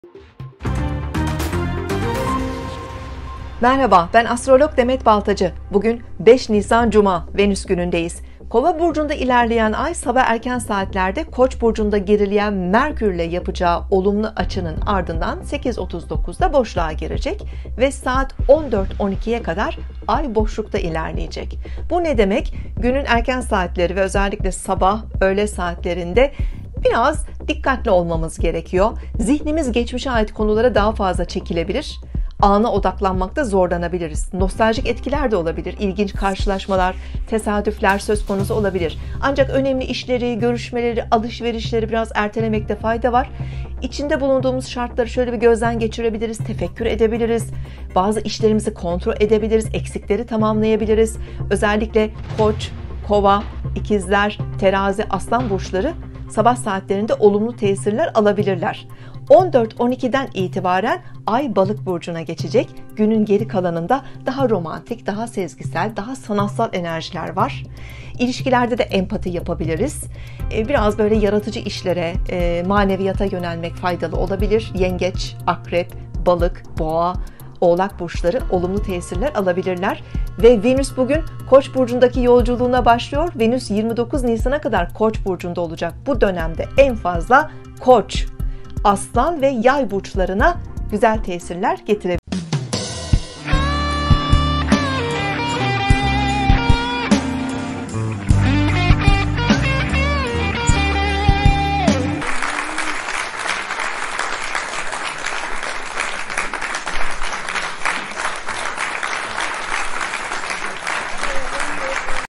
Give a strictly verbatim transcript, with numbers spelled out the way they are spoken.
Merhaba, ben astrolog Demet Baltacı. Bugün beş Nisan Cuma, Venüs günündeyiz. Kova burcunda ilerleyen ay sabah erken saatlerde Koç burcunda gerileyen Merkürle yapacağı olumlu açının ardından sekiz otuz dokuzda boşluğa girecek ve saat on dört on ikiye kadar ay boşlukta ilerleyecek. Bu ne demek? Günün erken saatleri ve özellikle sabah, öğle saatlerinde biraz dikkatli olmamız gerekiyor. Zihnimiz geçmişe ait konulara daha fazla çekilebilir. Ana odaklanmakta zorlanabiliriz. Nostaljik etkiler de olabilir. İlginç karşılaşmalar, tesadüfler söz konusu olabilir. Ancak önemli işleri, görüşmeleri, alışverişleri biraz ertelemekte fayda var. İçinde bulunduğumuz şartları şöyle bir gözden geçirebiliriz, tefekkür edebiliriz. Bazı işlerimizi kontrol edebiliriz, eksikleri tamamlayabiliriz. Özellikle Koç, Kova, İkizler, Terazi, Aslan burçları sabah saatlerinde olumlu tesirler alabilirler. on dört on ikiden itibaren ay Balık burcuna geçecek. Günün geri kalanında daha romantik, daha sezgisel, daha sanatsal enerjiler var. İlişkilerde de empati yapabiliriz. Biraz böyle yaratıcı işlere, maneviyata yönelmek faydalı olabilir. Yengeç, Akrep, Balık, Boğa, Oğlak burçları olumlu tesirler alabilirler. Ve Venüs bugün Koç burcundaki yolculuğuna başlıyor. Venüs yirmi dokuz Nisan'a kadar Koç burcunda olacak. Bu dönemde en fazla Koç, Aslan ve Yay burçlarına güzel tesirler getirebilir.